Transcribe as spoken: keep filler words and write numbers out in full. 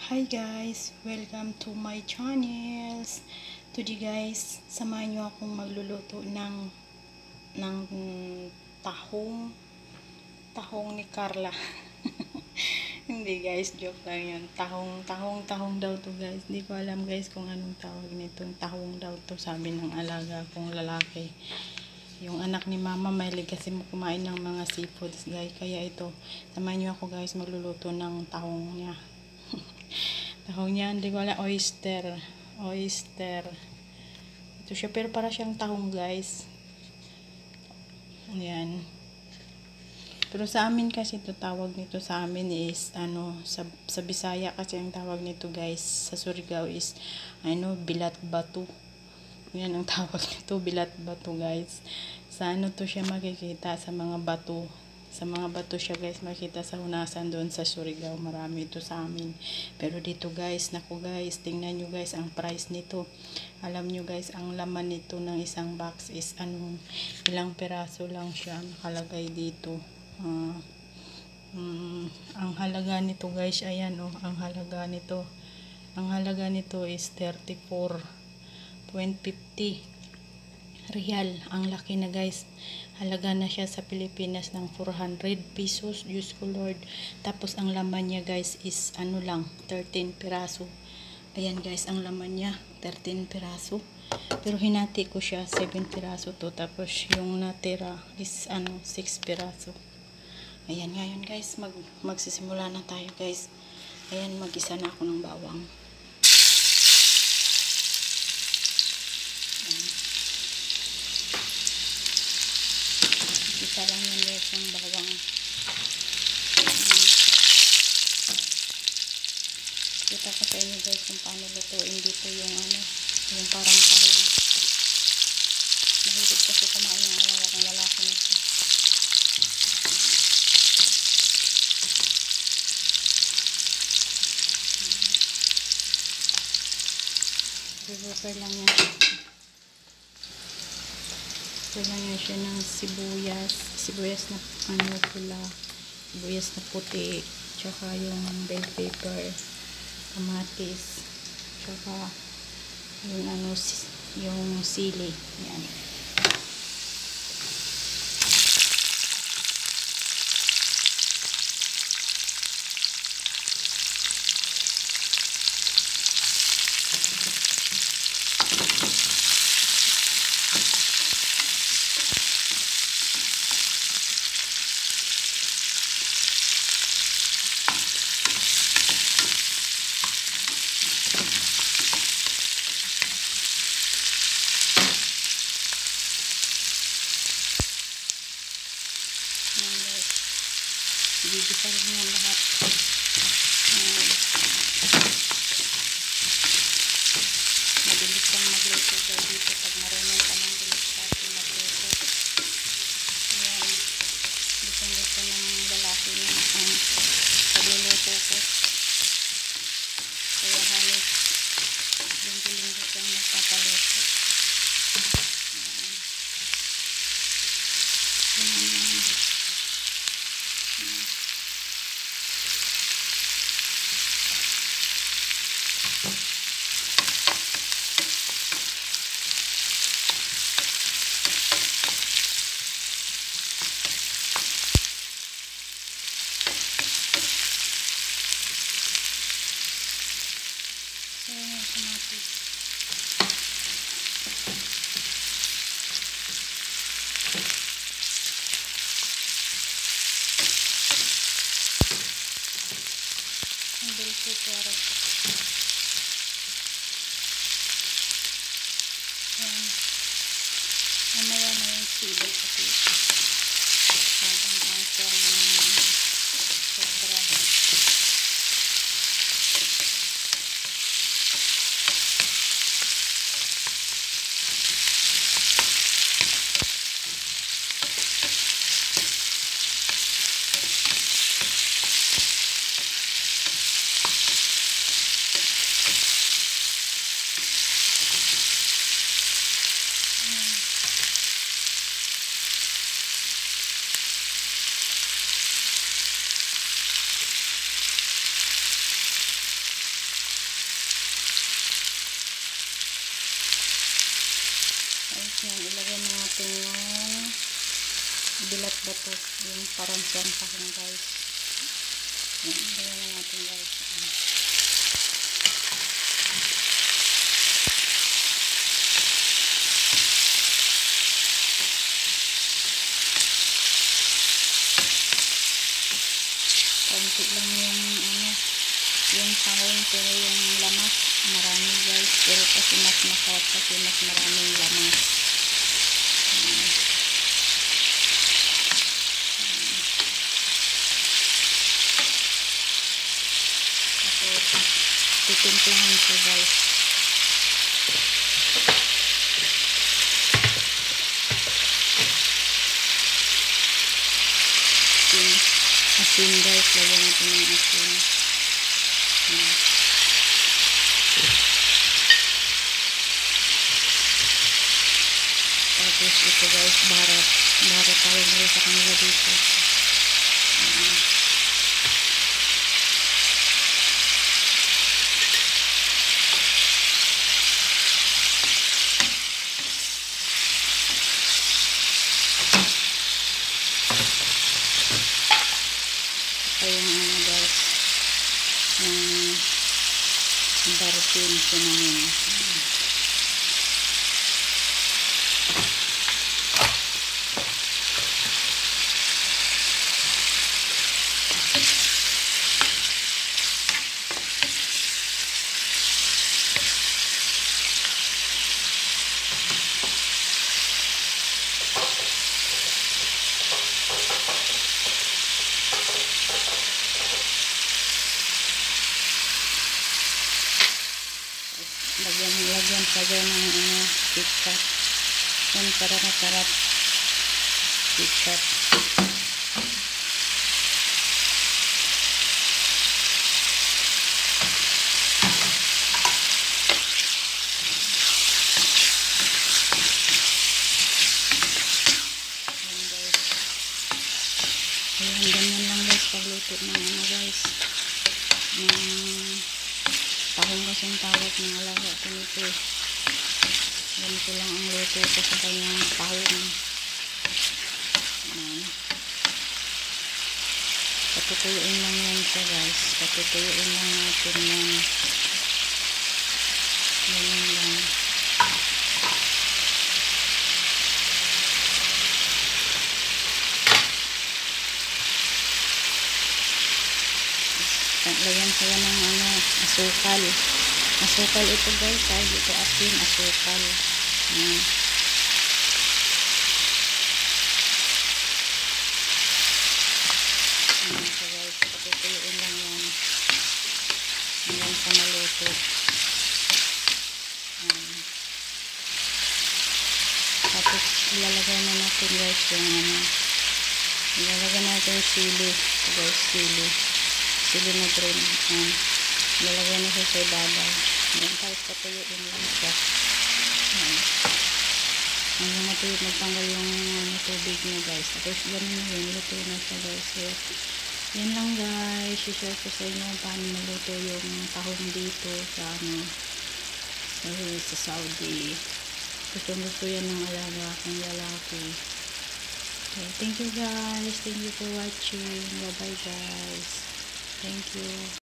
Hi guys! Welcome to my channels. Today guys, samahan nyo akong magluluto ng ng tahong tahong ni Carla. Hindi guys, joke lang yun. Tahong, tahong, tahong daw to guys. Hindi ko alam guys kung anong tawag nitong tahong daw to, sabi ng alaga kong lalaki. Yung anak ni mama mahilig kasi kumain ng mga seafoods guys. Kaya ito, samahan nyo ako guys magluluto ng tahong niya. Tahong niya, hindi ko alam, oyster. Oyster. Ito siya, pero para siyang tahong guys. Ayan. Pero sa amin kasi ito, tawag nito sa amin is, ano, sa, sa Bisaya kasi ang tawag nito guys, sa Surigao is, ano, bilat batu. Yan ang tawag nito, bilat batu guys. Sa ano to siya makikita, sa mga bato. Sa mga bato siya guys makita sa hunasan doon sa Surigao, marami ito sa amin. Pero dito guys, naku guys, tingnan nyo guys ang price nito. Alam nyo guys, ang laman nito ng isang box is ano, ilang peraso lang siya nakalagay dito. Uh, um, ang halaga nito guys, ayan oh, ang halaga nito. Ang halaga nito is thirty-four point fifty real. Ang laki na guys. Halaga na siya sa Pilipinas ng four hundred pesos. Diyos ko Lord. Tapos ang laman niya guys is ano lang, thirteen piraso. Ayan guys, ang laman niya thirteen piraso. Pero hinati ko siya, seven piraso to. Tapos yung natira is ano, six piraso. Ayan ngayon guys, mag, magsisimula na tayo guys. Ayan, mag-isa na ako ng bawang. Isa lang yung guys ng bawang. Kita ko sa inyo guys kung paano lutuin dito yung ano, yung parang tahong. Mahilig kasi kumain ng alaga ng lalaki nito. Prepare lang yan. Prepare lang yan siya ng sibuyas. Sibuyas na ano pula. Sibuyas na puti. Tsaka yung bell pepper. Kamatis. Tsaka yung ano, yung sili. Yan. Gigisa lang yan lahat. Ayan. Mabilis lang magluto guys dito pag marunong ka ng bilis kasi magluto. Ayan. Gustong gusto ng lalaki na ang pagluluto ko. Kaya halos linggo-linggo siyang nagpapaluto. Ayan. Ayan. Ayan yung kamatis. Ang bell pepper. Ayan. Mamaya na yung sili kasi habang ang siyang sobra. Yan, ilagay na natin yung bilat bato. Yung parang siyang tahong guys. Yan, ilagay na natin guys. Konti lang yung ano, yung tahong pero yung lamas marami guys. Pero kasi mas masarap kasi mas maraming lamas. Hmm. Tapos titimplahan siya guys. Asin, asin guys, lagyan natin ng asin. Hmm. Tapos ito guys, barat. Barat tawag nila sa kanila dito. Hmm. Ito yung ano guys, yung darupin cinnamon. Hmm. Lagyan, lagyan pa dyan ng ano, KitKat. Yan para masarap. KitKat. Yan guys. Ayan, ganyan lang guys pagluto ng ano guys. Ng tahong kasi ang tawag ng alaga ko nito. Ganito lang ang luto ko sa kanyang tahong. Ayan. Patutuyuin lang yan siya guys. Patutuyuin lang natin yan. Ganyan lang. Lagyan siya ng ano, asukal. Asukal ito guys, ay ito asin, asukal. Ayan. Ayan siya guys, patutuyuin lang yan. Hanggang sa maluto. Ayan. Tapos ilalagay na natin guys yung ano, ilalagay natin yung sili. Ito guys, sili. Sili na green. Ayan. Lalagyan na siya sa ibabaw. Ayan. Tapos patuyuin lang siya. Ayan. Hanggang matuyo magtanggal yung ano, tubig niya guys. Tapos ganun na yun. Luto na siya guys. So, yan lang guys. I-share ko sa inyo paano maluto yung tahong dito sa ano, sa, sa Saudi. Gusto gusto yan ng alaga kong lalaki. Okay, thank you guys. Thank you for watching. Bye bye guys. Thank you.